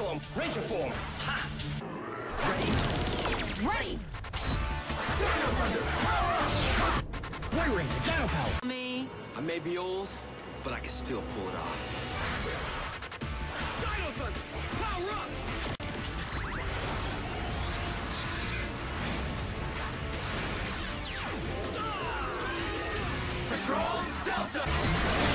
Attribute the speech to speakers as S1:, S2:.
S1: form, Ranger form. Ha!
S2: Ready!
S1: Dino Thunder, power up! White Ranger, Dino power.
S2: Me.
S3: I may be old, but I can still pull it off.
S1: Dino Thunder, power up! Patrol Delta!